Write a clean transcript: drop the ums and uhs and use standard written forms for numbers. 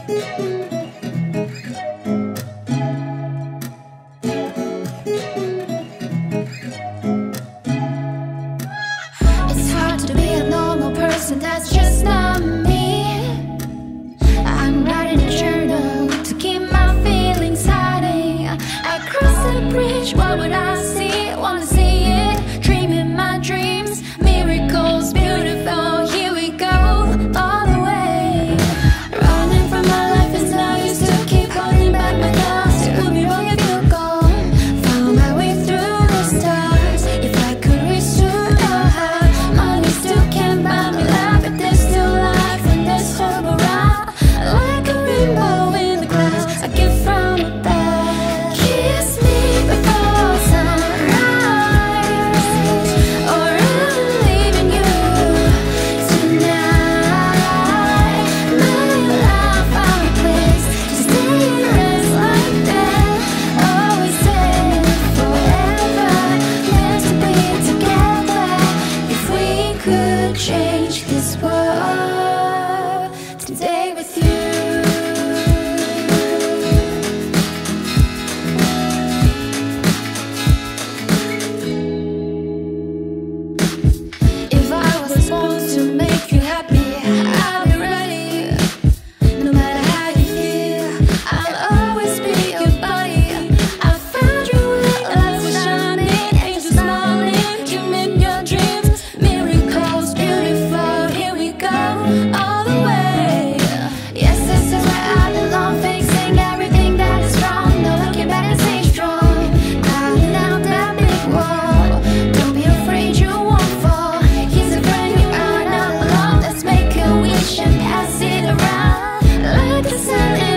It's hard to be a normal person, that's just not me. I'm writing a journal to keep my feelings hiding. I cross the bridge, what would I see? Wanna see it, dreaming my dreams. Miracles, beautiful, here we go, all the way. Running from my life is no use to keep holding back my thoughts. It would be wrong if you're gone. Found my way through the stars. If I could reach to your heart, money still can't buy me life. But there's still life and there's hope around. Like a rainbow in the clouds, a gift from above. Kiss me before sunrise, or I'm leaving you tonight. My love found a place to stay and rest like that. Always said forever, meant to be together. If we could change this world today with you. If I was born to make you happy, I'll be ready. No matter how you feel, I'll always be your buddy. I found you where light was shining, angels smiling, you in your dreams. Miracles, beautiful, here we go, all the way. Yes, this is where I belong, fixing everything that is wrong. No looking back and stay strong, climbing out that big wall. Don't be afraid, you won't fall. He's a friend, you are not alone. Let's make a wish and pass it around like the sun.